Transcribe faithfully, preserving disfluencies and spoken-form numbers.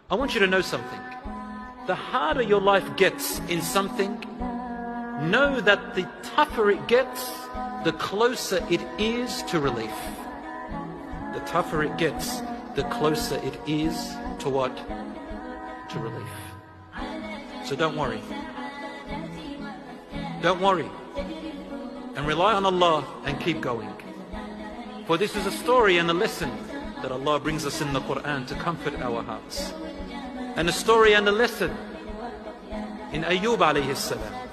I want you to know something. The harder your life gets in something, know that the tougher it gets, the closer it is to relief. The tougher it gets, the closer it is to what? To relief. So don't worry. Don't worry. And rely on Allah and keep going. For this is a story and a lesson that Allah brings us in the Quran to comfort our hearts. And a story and a lesson in Ayyub alayhi salam.